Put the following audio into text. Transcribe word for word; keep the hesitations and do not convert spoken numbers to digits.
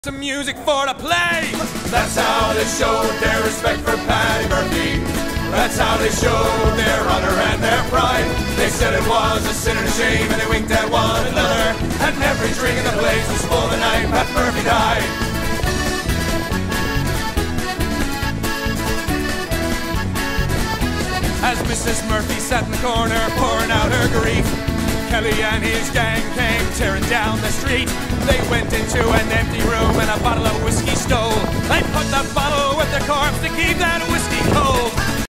Some music for the play. That's how they showed their respect for Paddy Murphy. That's how they showed their honor and their pride. They said it was a sin and a shame, and they winked at one another. And every drink in the place was full the night Pat Murphy died. As Missus Murphy sat in the corner pouring out her grief, Kelly and his gang came tearing down the street. They went into an empty room and a bottle of whiskey stole. They put the bottle with the corpse to keep the